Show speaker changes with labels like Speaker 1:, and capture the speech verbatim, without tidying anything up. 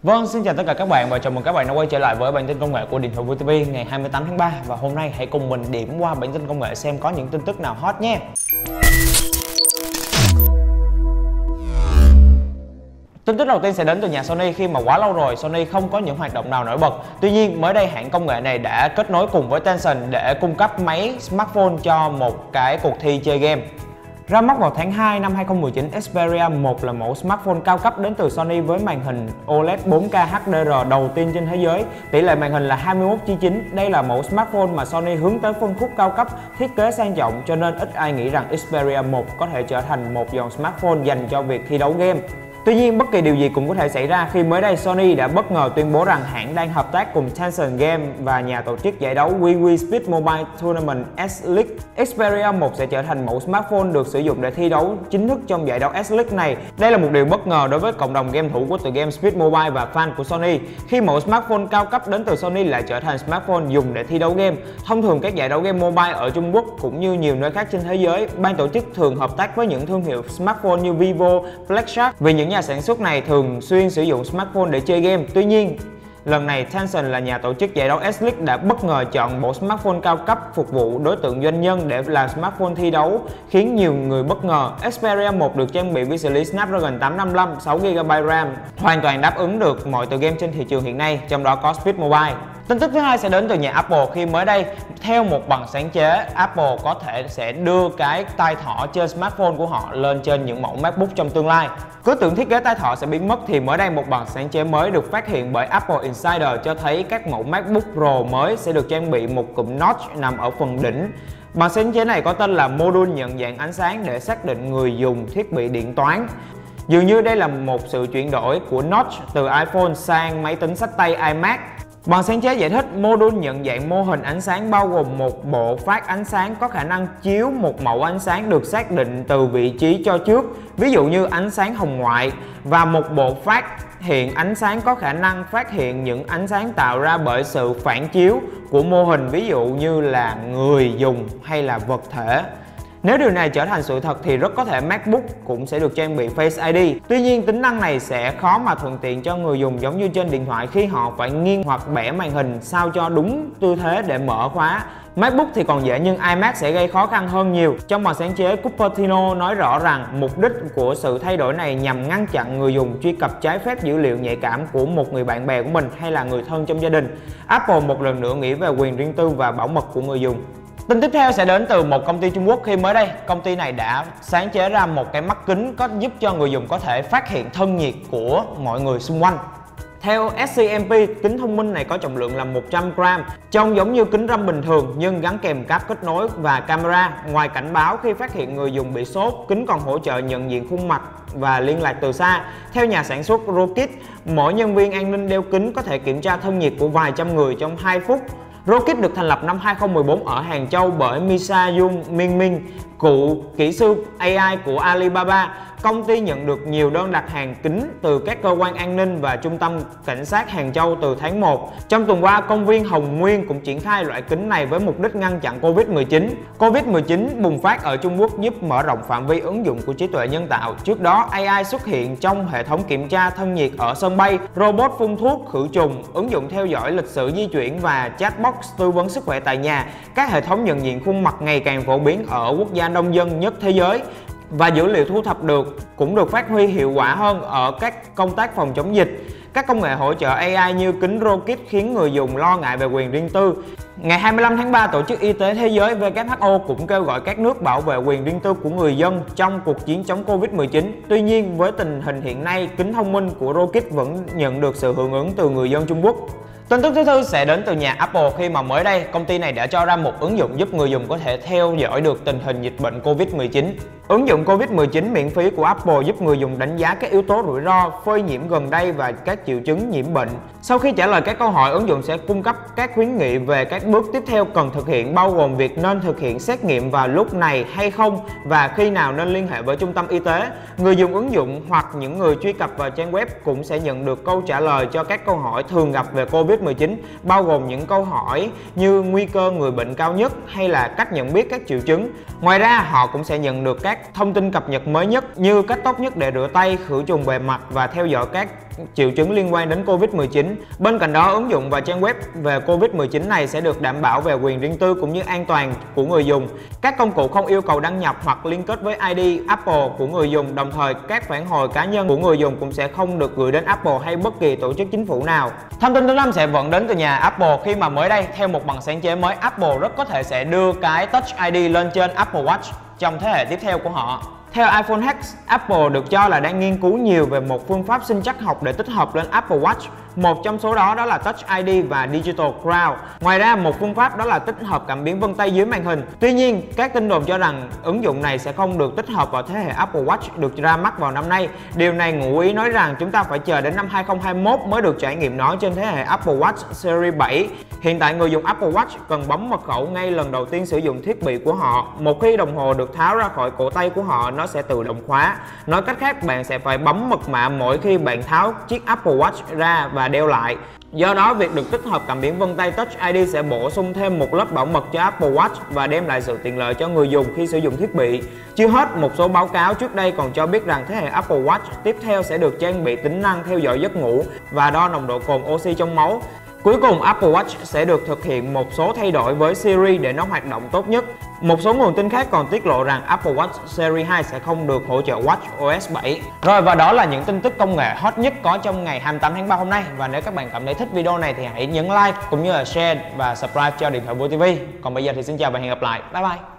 Speaker 1: Vâng, xin chào tất cả các bạn và chào mừng các bạn đã quay trở lại với bản tin công nghệ của Điện thoại vui ti vi ngày hai mươi tám tháng ba. Và hôm nay hãy cùng mình điểm qua bản tin công nghệ xem có những tin tức nào hot nhé. Tin tức đầu tiên sẽ đến từ nhà Sony khi mà quá lâu rồi Sony không có những hoạt động nào nổi bật. Tuy nhiên mới đây hãng công nghệ này đã kết nối cùng với Tencent để cung cấp máy smartphone cho một cái cuộc thi chơi game. Ra mắt vào tháng hai năm hai không một chín, Xperia một là mẫu smartphone cao cấp đến từ Sony với màn hình ô led bốn K H D R đầu tiên trên thế giới. Tỷ lệ màn hình là hai mươi mốt chia chín. Đây là mẫu smartphone mà Sony hướng tới phân khúc cao cấp, thiết kế sang trọng cho nên ít ai nghĩ rằng Xperia một có thể trở thành một dòng smartphone dành cho việc thi đấu game. Tuy nhiên, bất kỳ điều gì cũng có thể xảy ra khi mới đây Sony đã bất ngờ tuyên bố rằng hãng đang hợp tác cùng Tencent Game và nhà tổ chức giải đấu Wii Wii Speed Mobile Tournament S-League. Xperia một sẽ trở thành mẫu smartphone được sử dụng để thi đấu chính thức trong giải đấu S-League này. Đây là một điều bất ngờ đối với cộng đồng game thủ của tựa game Speed Mobile và fan của Sony, khi mẫu smartphone cao cấp đến từ Sony lại trở thành smartphone dùng để thi đấu game. Thông thường các giải đấu game mobile ở Trung Quốc cũng như nhiều nơi khác trên thế giới, ban tổ chức thường hợp tác với những thương hiệu smartphone như Vivo, Blackshark vì những nhà sản xuất này thường xuyên sử dụng smartphone để chơi game. Tuy nhiên, lần này Tencent là nhà tổ chức giải đấu S-League đã bất ngờ chọn bộ smartphone cao cấp phục vụ đối tượng doanh nhân để làm smartphone thi đấu, khiến nhiều người bất ngờ. Xperia một được trang bị với xử lý Snapdragon tám năm năm, sáu gi ga bai RAM, hoàn toàn đáp ứng được mọi tựa game trên thị trường hiện nay, trong đó có Speed Mobile. Tin tức thứ hai sẽ đến từ nhà Apple khi mới đây, theo một bằng sáng chế, Apple có thể sẽ đưa cái tai thọ trên smartphone của họ lên trên những mẫu MacBook trong tương lai. Cứ tưởng thiết kế tai thọ sẽ biến mất thì mới đây một bằng sáng chế mới được phát hiện bởi Apple Insider cho thấy các mẫu MacBook Pro mới sẽ được trang bị một cụm notch nằm ở phần đỉnh. Bằng sáng chế này có tên là module nhận dạng ánh sáng để xác định người dùng thiết bị điện toán. Dường như đây là một sự chuyển đổi của notch từ iPhone sang máy tính xách tay iMac. Bằng sáng chế giải thích, module nhận dạng mô hình ánh sáng bao gồm một bộ phát ánh sáng có khả năng chiếu một mẫu ánh sáng được xác định từ vị trí cho trước, ví dụ như ánh sáng hồng ngoại, và một bộ phát hiện ánh sáng có khả năng phát hiện những ánh sáng tạo ra bởi sự phản chiếu của mô hình, ví dụ như là người dùng hay là vật thể. Nếu điều này trở thành sự thật thì rất có thể MacBook cũng sẽ được trang bị Face i đê. Tuy nhiên, tính năng này sẽ khó mà thuận tiện cho người dùng giống như trên điện thoại khi họ phải nghiêng hoặc bẻ màn hình sao cho đúng tư thế để mở khóa. MacBook thì còn dễ nhưng iMac sẽ gây khó khăn hơn nhiều. Trong bằng sáng chế, Cupertino nói rõ rằng mục đích của sự thay đổi này nhằm ngăn chặn người dùng truy cập trái phép dữ liệu nhạy cảm của một người bạn bè của mình hay là người thân trong gia đình. Apple một lần nữa nghĩ về quyền riêng tư và bảo mật của người dùng. Tin tiếp theo sẽ đến từ một công ty Trung Quốc khi mới đây, công ty này đã sáng chế ra một cái mắt kính có giúp cho người dùng có thể phát hiện thân nhiệt của mọi người xung quanh. Theo ét xê em pê, kính thông minh này có trọng lượng là một trăm gam, trông giống như kính râm bình thường nhưng gắn kèm cáp kết nối và camera. Ngoài cảnh báo khi phát hiện người dùng bị sốt, kính còn hỗ trợ nhận diện khuôn mặt và liên lạc từ xa. Theo nhà sản xuất Rokit, mỗi nhân viên an ninh đeo kính có thể kiểm tra thân nhiệt của vài trăm người trong hai phút. Rokit được thành lập năm hai không một bốn ở Hàng Châu bởi Misa Yung Mingming, cựu kỹ sư a i của Alibaba. Công ty nhận được nhiều đơn đặt hàng kính từ các cơ quan an ninh và trung tâm cảnh sát Hàng Châu từ tháng một. Trong tuần qua, công viên Hồng Nguyên cũng triển khai loại kính này với mục đích ngăn chặn Covid mười chín. Covid mười chín bùng phát ở Trung Quốc giúp mở rộng phạm vi ứng dụng của trí tuệ nhân tạo. Trước đó, a i xuất hiện trong hệ thống kiểm tra thân nhiệt ở sân bay, robot phun thuốc khử trùng, ứng dụng theo dõi lịch sử di chuyển và chatbot tư vấn sức khỏe tại nhà. Các hệ thống nhận diện khuôn mặt ngày càng phổ biến ở quốc gia đông dân nhất thế giới. Và dữ liệu thu thập được cũng được phát huy hiệu quả hơn ở các công tác phòng chống dịch. Các công nghệ hỗ trợ a i như kính Rokit khiến người dùng lo ngại về quyền riêng tư. Ngày hai mươi lăm tháng ba, Tổ chức Y tế Thế giới W H O cũng kêu gọi các nước bảo vệ quyền riêng tư của người dân trong cuộc chiến chống Covid mười chín. Tuy nhiên, với tình hình hiện nay, kính thông minh của Rokit vẫn nhận được sự hưởng ứng từ người dân Trung Quốc. Tin tức thứ tư sẽ đến từ nhà Apple khi mà mới đây công ty này đã cho ra một ứng dụng giúp người dùng có thể theo dõi được tình hình dịch bệnh Covid mười chín. Ứng dụng Covid mười chín miễn phí của Apple giúp người dùng đánh giá các yếu tố rủi ro, phơi nhiễm gần đây và các triệu chứng nhiễm bệnh. Sau khi trả lời các câu hỏi, ứng dụng sẽ cung cấp các khuyến nghị về các bước tiếp theo cần thực hiện, bao gồm việc nên thực hiện xét nghiệm vào lúc này hay không và khi nào nên liên hệ với trung tâm y tế. Người dùng ứng dụng hoặc những người truy cập vào trang web cũng sẽ nhận được câu trả lời cho các câu hỏi thường gặp về Covid mười chín, bao gồm những câu hỏi như nguy cơ người bệnh cao nhất hay là cách nhận biết các triệu chứng. Ngoài ra, họ cũng sẽ nhận được các các thông tin cập nhật mới nhất như cách tốt nhất để rửa tay, khử trùng bề mặt và theo dõi các triệu chứng liên quan đến Covid mười chín. Bên cạnh đó, ứng dụng và trang web về Covid mười chín này sẽ được đảm bảo về quyền riêng tư cũng như an toàn của người dùng. Các công cụ không yêu cầu đăng nhập hoặc liên kết với i đê Apple của người dùng, đồng thời các phản hồi cá nhân của người dùng cũng sẽ không được gửi đến Apple hay bất kỳ tổ chức chính phủ nào. Thông tin thứ năm sẽ vẫn đến từ nhà Apple khi mà mới đây, theo một bằng sáng chế mới, Apple rất có thể sẽ đưa cái Touch i đê lên trên Apple Watch trong thế hệ tiếp theo của họ. Theo iPhone Hacks, Apple được cho là đang nghiên cứu nhiều về một phương pháp sinh trắc học để tích hợp lên Apple Watch. Một trong số đó đó là Touch i đê và Digital Crown. Ngoài ra, một phương pháp đó là tích hợp cảm biến vân tay dưới màn hình. Tuy nhiên, các tin đồn cho rằng ứng dụng này sẽ không được tích hợp vào thế hệ Apple Watch được ra mắt vào năm nay. Điều này ngụ ý nói rằng chúng ta phải chờ đến năm hai không hai mốt mới được trải nghiệm nó trên thế hệ Apple Watch Series bảy. Hiện tại, người dùng Apple Watch cần bấm mật khẩu ngay lần đầu tiên sử dụng thiết bị của họ. Một khi đồng hồ được tháo ra khỏi cổ tay của họ, nó sẽ tự động khóa. Nói cách khác, bạn sẽ phải bấm mật mã mỗi khi bạn tháo chiếc Apple Watch ra và đeo lại. Do đó, việc được tích hợp cảm biến vân tay Touch i đê sẽ bổ sung thêm một lớp bảo mật cho Apple Watch và đem lại sự tiện lợi cho người dùng khi sử dụng thiết bị. Chưa hết, một số báo cáo trước đây còn cho biết rằng thế hệ Apple Watch tiếp theo sẽ được trang bị tính năng theo dõi giấc ngủ và đo nồng độ cồn oxy trong máu. Cuối cùng, Apple Watch sẽ được thực hiện một số thay đổi với Siri để nó hoạt động tốt nhất. Một số nguồn tin khác còn tiết lộ rằng Apple Watch Series hai sẽ không được hỗ trợ watch o ét bảy. Rồi, và đó là những tin tức công nghệ hot nhất có trong ngày hai mươi tám tháng ba hôm nay. Và nếu các bạn cảm thấy thích video này thì hãy nhấn like cũng như là share và subscribe cho Điện thoại Bua ti vi. Còn bây giờ thì xin chào và hẹn gặp lại. Bye bye.